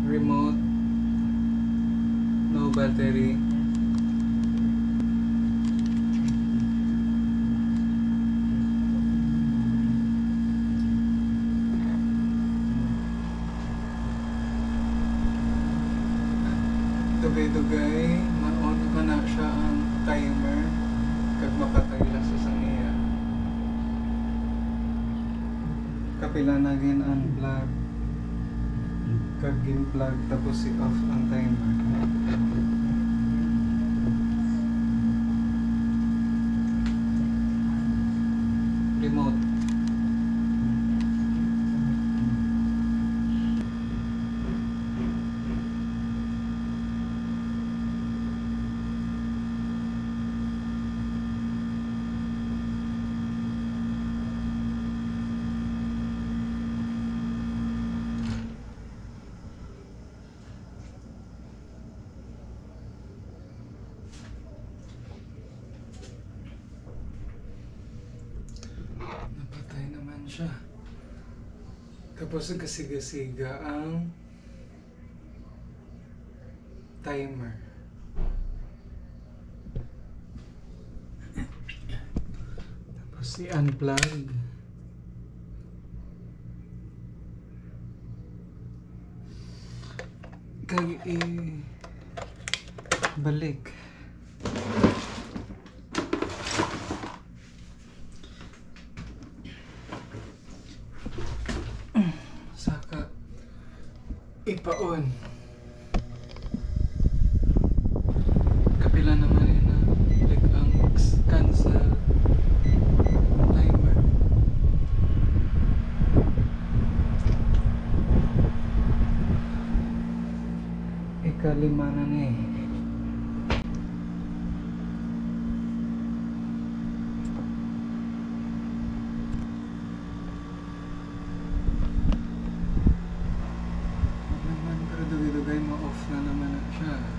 remote, no battery. Dugay-dugay, ma-on pa na siya ang timer kag mapatay lang sa sangiya. Kapila na gin ang plug kag gin plug tapos i-off ang timer. Remote. Napatay naman siya. Tapos gasiga-siga ang timer. Tapos i-unplug. Kag i-balik. Saka ipa-on. Kapila naman na like ang cancel timer. Ikalima na ni. Pero dugay-dugay ma-off na naman na siya.